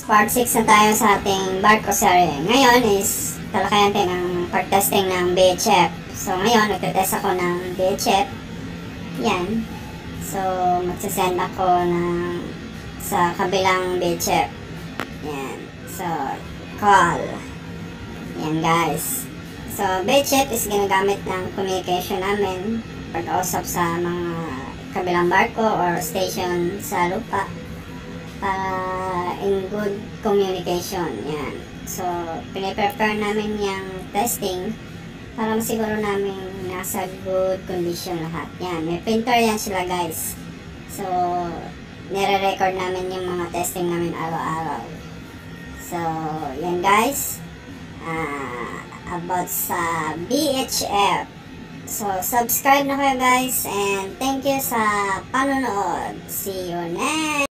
Part 6 na tayo sa ating barko series. Ngayon is talakayan natin ang pag-testing ng BHF. So ngayon, nagte-test ako ng BHF. Yan. So magsasend ako sa kabilang BHF. Yan. So, call. Yan guys. So, BHF is ginagamit ng communication namin pag-usap sa mga kabilang barko or station sa lupa para in good communication. Yan. So, piniprepare namin yung testing para masiguro namin nasa good condition lahat. Yan. May printer yan sila guys. So, nire-record namin yung mga testing namin araw-araw. So, yan guys. About sa BHF. So, subscribe na kayo guys and thank you sa panonood. See you next!